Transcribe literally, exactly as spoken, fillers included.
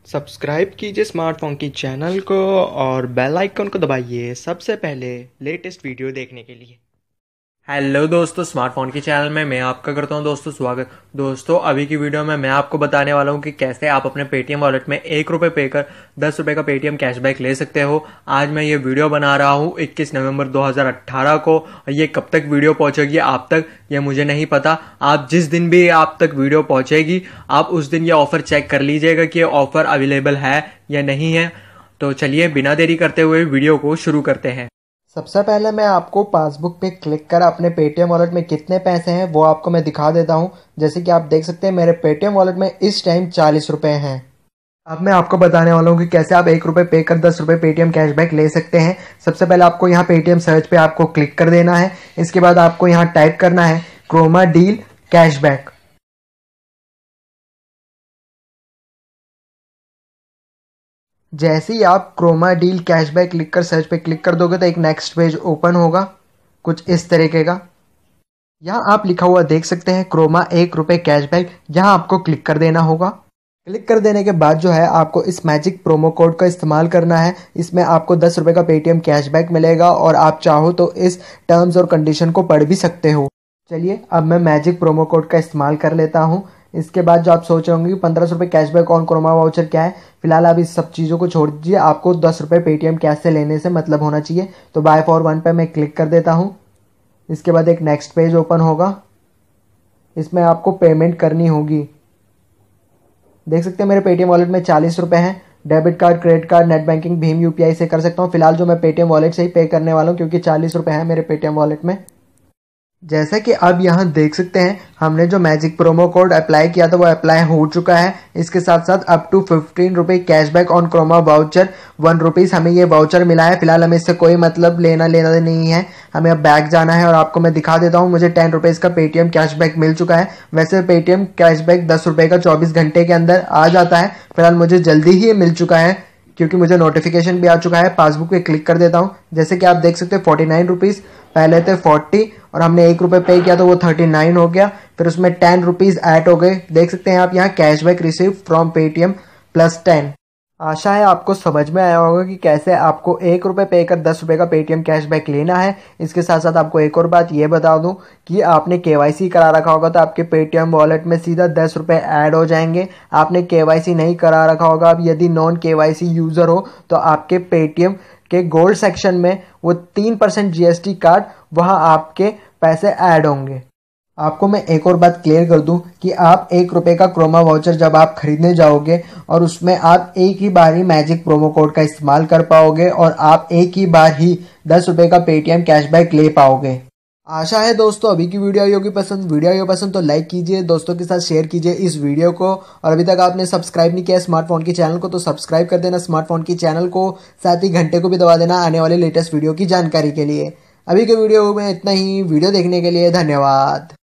Subscribe कीजिए smartphone की channel को और बेल आइकन को दबाइए सबसे पहले लेटेस्ट वीडियो देखने के लिए। हेलो दोस्तों, स्मार्टफोन के चैनल में मैं आपका करता हूं दोस्तों स्वागत। दोस्तों अभी की वीडियो में मैं आपको बताने वाला हूं कि कैसे आप अपने पेटीएम वॉलेट में एक रुपये पे कर दस रुपये का पेटीएम कैशबैक ले सकते हो। आज मैं ये वीडियो बना रहा हूं इक्कीस नवंबर दो हज़ार अठारह को। ये कब तक वीडियो पहुंचेगी आप तक ये मुझे नहीं पता। आप जिस दिन भी आप तक वीडियो पहुंचेगी आप उस दिन ये ऑफर चेक कर लीजिएगा कि ये ऑफर अवेलेबल है या नहीं है। तो चलिए बिना देरी करते हुए वीडियो को शुरू करते हैं। सबसे पहले मैं आपको पासबुक पे क्लिक कर अपने पेटीएम वॉलेट में कितने पैसे हैं वो आपको मैं दिखा देता हूं। जैसे कि आप देख सकते हैं मेरे पेटीएम वॉलेट में इस टाइम चालीस रुपए हैं। अब मैं आपको बताने वाला हूं कि कैसे आप एक रुपये पे कर दस रुपये पेटीएम कैशबैक ले सकते हैं। सबसे पहले आपको यहाँ पेटीएम सर्च पे आपको क्लिक कर देना है। इसके बाद आपको यहाँ टाइप करना है क्रोमा डील कैशबैक। जैसे ही आप क्रोमा डील कैशबैक लिखकर सर्च पे क्लिक कर दोगे तो एक नेक्स्ट पेज ओपन होगा कुछ इस तरीके का। यहाँ आप लिखा हुआ देख सकते हैं क्रोमा एक रुपये कैशबैक। यहाँ आपको क्लिक कर देना होगा। क्लिक कर देने के बाद जो है आपको इस मैजिक प्रोमो कोड का इस्तेमाल करना है। इसमें आपको दस रुपये का पेटीएम कैशबैक मिलेगा और आप चाहो तो इस टर्म्स और कंडीशन को पढ़ भी सकते हो। चलिए अब मैं मैजिक प्रोमो कोड का इस्तेमाल कर लेता हूँ। इसके बाद जो आप सोच रहे होंगे कि पंद्रह सौ रुपये कैशबैक ऑन क्रोमा वाउचर क्या है, फिलहाल आप इस सब चीज़ों को छोड़ दीजिए। आपको दस रुपये पेटीएम कैश से लेने से मतलब होना चाहिए। तो बाय फॉर वन पे मैं क्लिक कर देता हूँ। इसके बाद एक नेक्स्ट पेज ओपन होगा। इसमें आपको पेमेंट करनी होगी। देख सकते हैं मेरे पेटीएम वॉलेट में चालीस रुपये हैं। Debit card, credit card, net banking, भीम यूपीआई से कर सकता हूँ। फिलहाल जो मैं पेटीएम वॉलेट से ही पे करने वाला हूँ क्योंकि चालीस रुपये है मेरे पेटीएम वॉलेट में। जैसा कि आप यहाँ देख सकते हैं हमने जो मैजिक प्रोमो कोड अप्लाई किया था वो अप्लाई हो चुका है। इसके साथ साथ अप टू फिफ्टीन रुपये cashback on Croma voucher one rupees हमें ये वाउचर मिला है। फिलहाल हमें इससे कोई मतलब लेना लेना नहीं है। हमें अब बैक जाना है और आपको मैं दिखा देता हूँ मुझे टेन रुपीज़ का पेटीएम कैशबैक मिल चुका है। वैसे पेटीएम कैशबैक दस रुपये का चौबीस घंटे के अंदर आ जाता है। फिलहाल मुझे जल्दी ही मिल चुका है क्योंकि मुझे नोटिफिकेशन भी आ चुका है। पासबुक पे क्लिक कर देता हूँ। जैसे कि आप देख सकते हैं फोर्टी नाइन रुपीज़ पहले थे फोर्टी और हमने एक रुपये पे किया तो वो थर्टी नाइन हो गया। फिर उसमें टेन रुपीज़ ऐड हो गए। देख सकते हैं आप यहाँ cashback receive from Paytm plus ten. आशा है आपको समझ में आया होगा कि कैसे आपको एक रुपये पे कर दस रुपये का पेटीएम कैशबैक लेना है। इसके साथ साथ आपको एक और बात ये बता दूं कि आपने केवाईसी करा रखा होगा तो आपके पेटीएम वॉलेट में सीधा दस रुपये ऐड हो जाएंगे। आपने केवाईसी नहीं करा रखा होगा, आप यदि नॉन केवाईसी यूज़र हो तो आपके पेटीएम के गोल्ड सेक्शन में वो तीन परसेंट जीएसटी काट वहाँ आपके पैसे ऐड होंगे। आपको मैं एक और बात क्लियर कर दूं कि आप एक रुपये का क्रोमा वाउचर जब आप खरीदने जाओगे और उसमें आप एक ही बार ही मैजिक प्रोमो कोड का इस्तेमाल कर पाओगे और आप एक ही बार ही दस रुपये का पेटीएम कैशबैक ले पाओगे। आशा है दोस्तों अभी की वीडियो आई होगी पसंद। वीडियो आई हो पसंद तो लाइक कीजिए, दोस्तों के साथ शेयर कीजिए इस वीडियो को। और अभी तक आपने सब्सक्राइब नहीं किया स्मार्टफोन की चैनल को तो सब्सक्राइब कर देना स्मार्टफोन की चैनल को। साथ ही घंटे को भी दबा देना आने वाले लेटेस्ट वीडियो की जानकारी के लिए। अभी के वीडियो में इतना ही। वीडियो देखने के लिए धन्यवाद।